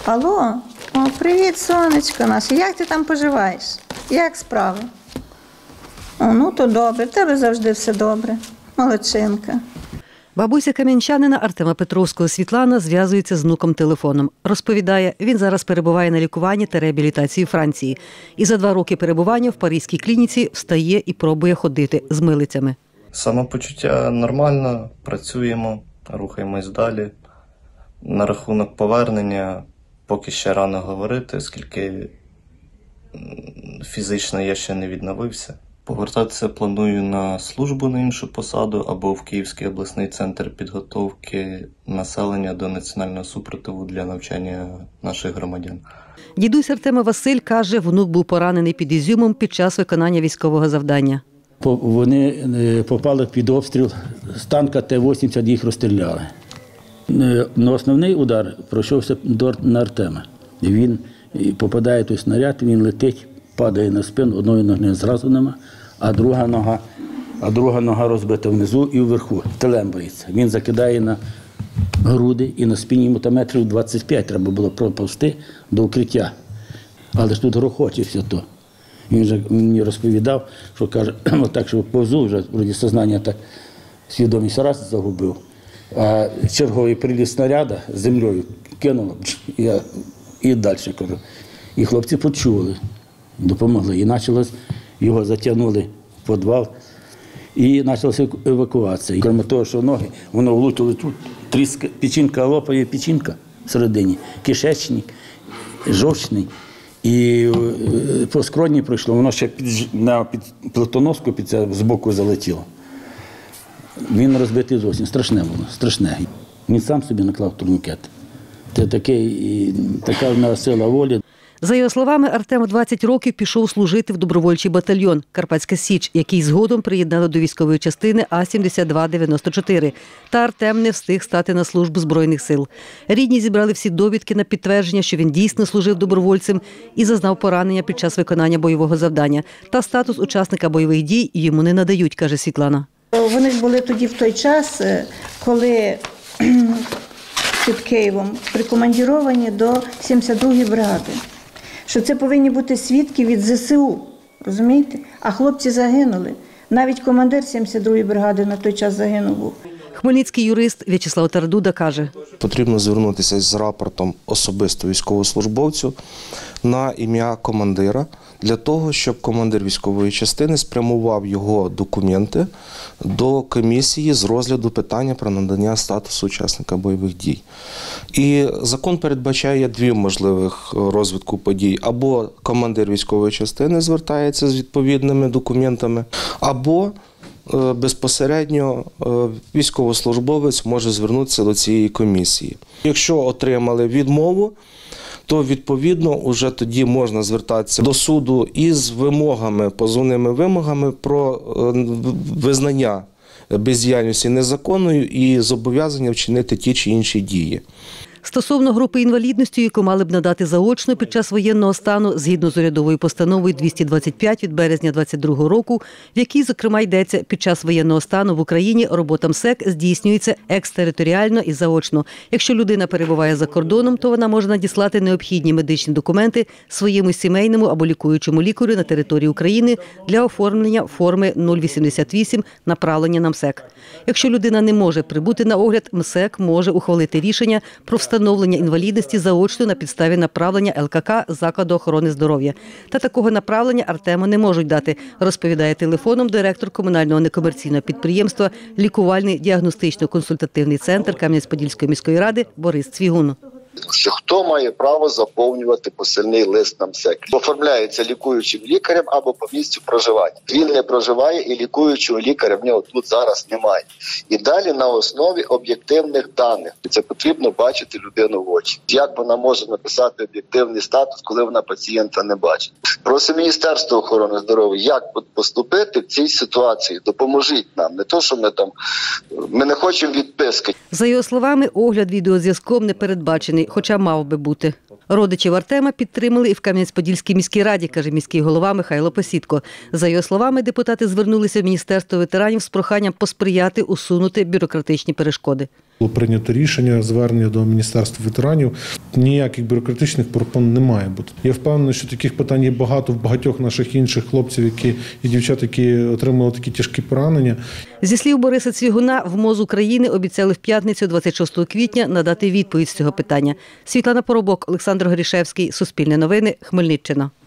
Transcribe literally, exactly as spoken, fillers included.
Алло, о, привіт, сонечко наше, як ти там поживаєш? Як справи? О, ну то добре, в тебе завжди все добре. Молодчинка. Бабуся кам'янчанина Артема Петровського Світлана зв'язується з внуком телефоном. Розповідає, він зараз перебуває на лікуванні та реабілітації у Франції. І за два роки перебування в паризькій клініці встає і пробує ходити з милицями. Самопочуття нормально, працюємо, рухаємось далі. На рахунок повернення поки ще рано говорити, оскільки фізично я ще не відновився. Повертатися планую на службу на іншу посаду або в Київський обласний центр підготовки населення до національного супротиву для навчання наших громадян. Дідусь Артема Василь каже, внук був поранений під Ізюмом під час виконання військового завдання. Вони попали під обстріл, з танка Т вісімдесят їх розстріляли. На основний удар пройшовся на Артема. Він попадає той снаряд, він летить, падає на спину, одної ноги зразу нема, а друга нога, а друга нога розбита внизу і вверху, телембається. Він закидає на груди і на спині йому там метрів двадцять п'ять треба було проповзти до укриття. Але ж тут грохоче все то. Він же мені розповідав, що каже, отак, що повзу, вже вроді сознання так, свідомість раз загубив. А черговий приліт снаряда з землею кинуло, і, я, і далі, кажу. І хлопці почули, допомогли. І почалось, його затягнули в підвал, і почалася евакуація. І крім того, що ноги, воно влучило тут, тріска, печінка лопає, печінка всередині, кишечник, жовчний. І по скроні пройшло, воно ще під, на під плитоноску під це збоку залетіло. Він розбитий зовсім, страшне було, страшне. Він сам собі наклав турнікет. Це такий, така в нас сила волі. За його словами, Артем у двадцять років пішов служити в добровольчий батальйон «Карпатська Січ», який згодом приєднали до військової частини А сімдесят два дев'яносто чотири. Та Артем не встиг стати на службу Збройних сил. Рідні зібрали всі довідки на підтвердження, що він дійсно служив добровольцем і зазнав поранення під час виконання бойового завдання. Та статус учасника бойових дій йому не надають, каже Світлана. Вони ж були тоді в той час, коли під Києвом прикомандіровані до сімдесят другої бригади. Що це повинні бути свідки від Зе Се У, розумієте? А хлопці загинули. Навіть командир сімдесят другої бригади на той час загинув був. Хмельницький юрист В'ячеслав Тарадуда каже: потрібно звернутися з рапортом особисто військовослужбовцю на ім'я командира, для того, щоб командир військової частини спрямував його документи до комісії з розгляду питання про надання статусу учасника бойових дій. І закон передбачає дві можливих розвитку подій. Або командир військової частини звертається з відповідними документами, або безпосередньо військовослужбовець може звернутися до цієї комісії. Якщо отримали відмову, то відповідно вже тоді можна звертатися до суду із вимогами, позовними вимогами про визнання бездіяльності незаконною і зобов'язання вчинити ті чи інші дії. Стосовно групи інвалідності, яку мали б надати заочно під час воєнного стану, згідно з урядовою постановою двісті двадцять п'ять від березня двадцять другого року, в якій, зокрема, йдеться, під час воєнного стану в Україні робота МСЕК здійснюється екстериторіально і заочно. Якщо людина перебуває за кордоном, то вона може надіслати необхідні медичні документи своєму сімейному або лікуючому лікарю на території України для оформлення форми нуль вісімдесят вісім направлення на МСЕК. Якщо людина не може прибути на огляд, МСЕК може ухвалити рішення про встановлення інвалідності заочно на підставі направлення Ел Ка Ка закладу охорони здоров'я. Та такого направлення Артему не можуть дати, розповідає телефоном директор комунального некомерційного підприємства «Лікувальний діагностично-консультативний центр» Кам'янець-Подільської міської ради Борис Цвігун. Що хто має право заповнювати посильний лист на МСЕК? Оформляється лікуючим лікарем або по місцю проживання. Він не проживає і лікуючого лікаря в нього тут зараз немає. І далі на основі об'єктивних даних. Це потрібно бачити людину в очі. Як вона може написати об'єктивний статус, коли вона пацієнта не бачить? Просимо Міністерство охорони здоров'я, як поступити в цій ситуації. Допоможіть нам. Не то, що ми там, ми не хочемо відписки. За його словами, огляд відеозв'язком не передбачений, хоча мав би бути. Родичів Артема підтримали і в Кам'янець-Подільській міській раді, каже міський голова Михайло Посідко. За його словами, депутати звернулися в Міністерство ветеранів з проханням посприяти усунути бюрократичні перешкоди. Було прийнято рішення, звернення до Міністерства ветеранів. Ніяких бюрократичних перепон не має бути. Я впевнений, що таких питань є багато в багатьох наших інших хлопців, які і дівчат, які отримали такі тяжкі поранення. Зі слів Бориса Цвігуна, в МОЗ України обіцяли в п'ятницю, двадцять шостого квітня, надати відповідь з цього питання. Світлана Поробок, Олександр Горішевський, Суспільне новини, Хмельниччина.